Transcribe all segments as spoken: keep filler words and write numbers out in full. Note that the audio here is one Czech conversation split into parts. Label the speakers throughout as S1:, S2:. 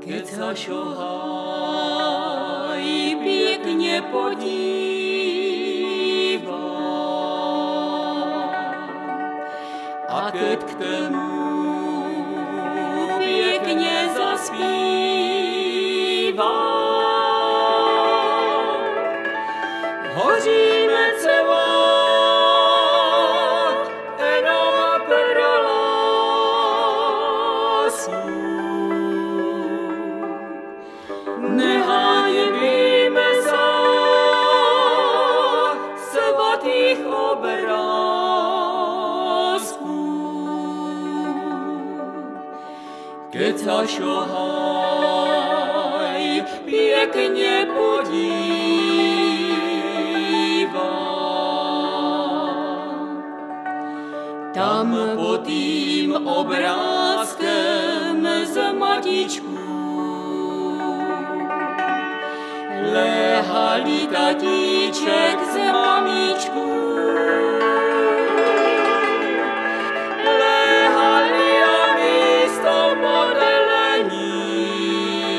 S1: Keď sa šohaj pěkně podívám a keď k tomu pěkně zaspívám, hoříme celá jenom pro lásku. Nehanbíme sa svatých obrázků, keď sa šohaj pěkně podívám, tam pod tým obrázkem z matičku léhali tatíček z mamičku. Léhali a místo modlení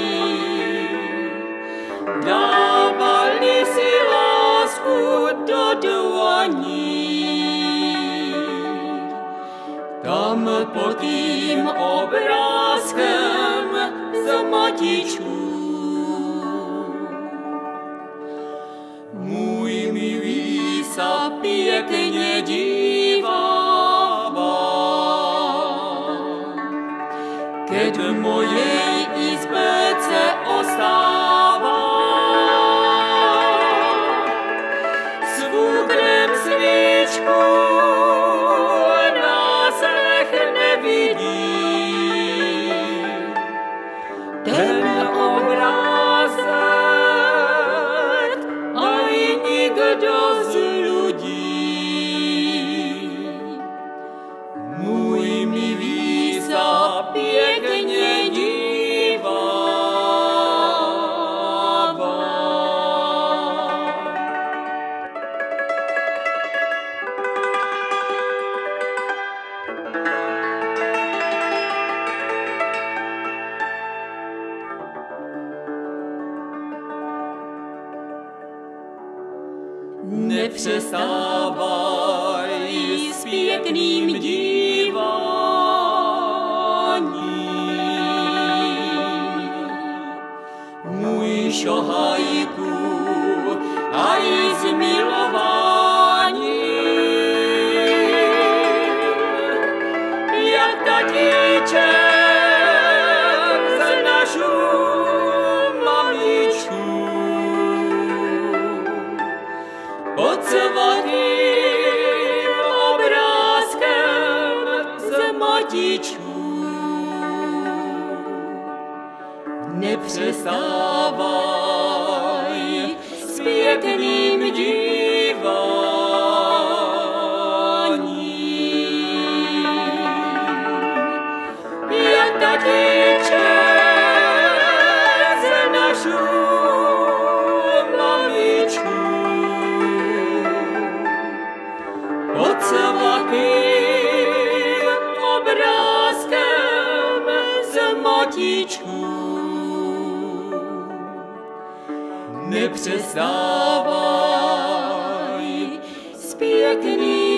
S1: dávali si lásku do dlaní. Tam pod tým obrázkem z matičku sa pěkně dívává, keď v mojej izbece ostává. Svúknem svíčku, náslech nevidí, ten obrázek aj nikdo z pěkně dívává. Nepřestávaj s pěkným díváním, můj šohajku, a i zmilování, jak tatíček za našu mamičku. Pod svatým obrázkem z matičku nepřestávaj s pěkným díváním, jak tatíček za našu mamičku. Pod svatým obrázkem z matičku nepřestávaj s pěkným